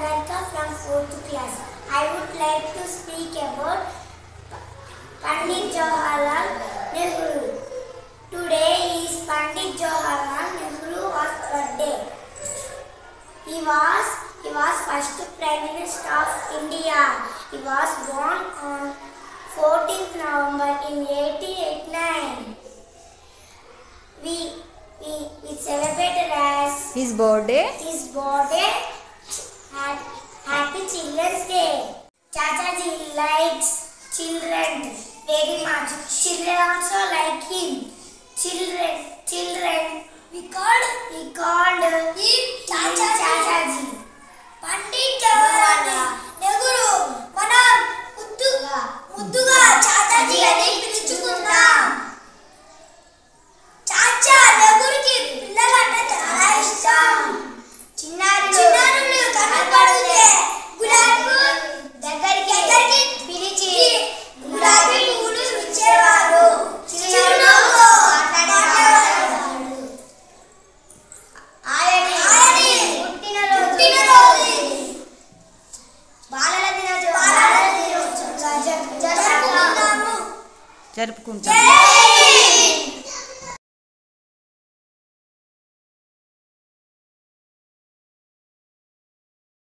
Sagarka from 4th class. I would like to speak about Pandit Jawaharlal Nehru. Today is Pandit Jawaharlal Nehru's birthday. He was first Prime Minister of India. He was born on 14th November in 1889. We celebrated as his birthday. Happy Children's Day. Chachaji likes children very much. Children also like him. Children. We called him Chachaji. Pandit Jawaharlal Nehru. మనం ముద్దుగా చాచాజీ అని పిలుచుకుందాం. చాచా నెహ్రూకి పిల్లలంటే చాలా ఇష్టం. చిన్నారులు కనపడితే గులాబీ దగ్గరికి పిలిచి గులాబీ పూలు ఇచ్చేవారు. చిరునవ్వుతో మాట్లాడేవారు. ఆయన పుట్టినరోజు బాలల దినోత్సవంగా జరుపుకుంటాము. జరుపుకుంటాం.